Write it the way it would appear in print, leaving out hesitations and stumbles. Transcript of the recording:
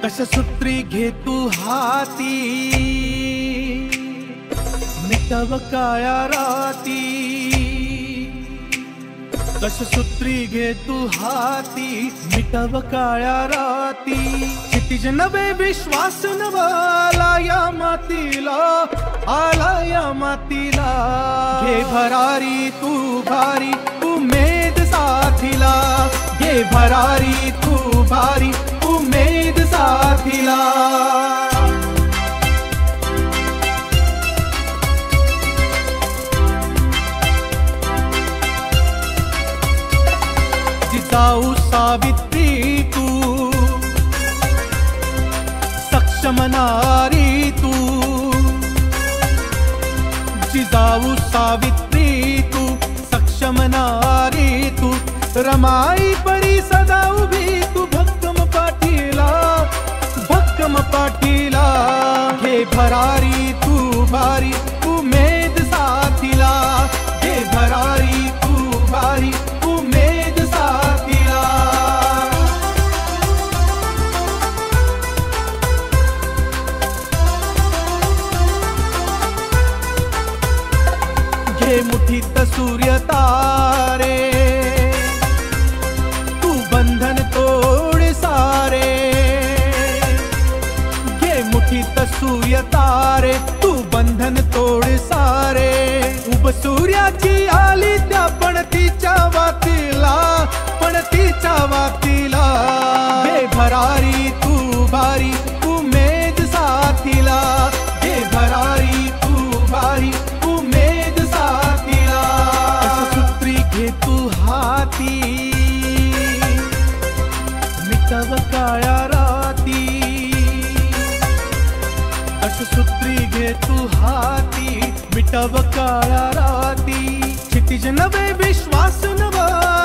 दशसूत्री घे तू हाती, मिटव काळ्या राती। दशसूत्री घे तू हाती, मिटव काळ्या राती। क्षितिज नवे विश्वास नवा आला या मातीला, आला या मातीला। घे भरारी तू भारी उमेद साथीला, घे भरारी तू भारी उमेद साथीला। जिजाऊ सावित्री तू, सक्षम नारी तू। जिजाऊ सावित्री तू, सक्षम नारी तू। रमाई परी सदा उभी तू भक्कम पाठीला, भक्कम पाठीला। घे भरारी तू भारी उमेद साथीला, घे भरारी तू भारी उमेद साथीला। घे मुठीत सूर्य तारे, तू बंधन तोड सारे। घे मुठीत सूर्य तारे, तू बंधन तोड सारे। उब सूर्याची आली त्या पणतीच्या वातीला, पणतीच्या वातीला। घे भरारी तू भारी उमेद साथीला, घे भरारी तू भारी उमेद साथीला। दशसूत्री घे तू हाती, मिटव काळ्या राती। दशसूत्री घे तू हाती, मिटव काळ्या राती। क्षितिज नवे विश्वास नवा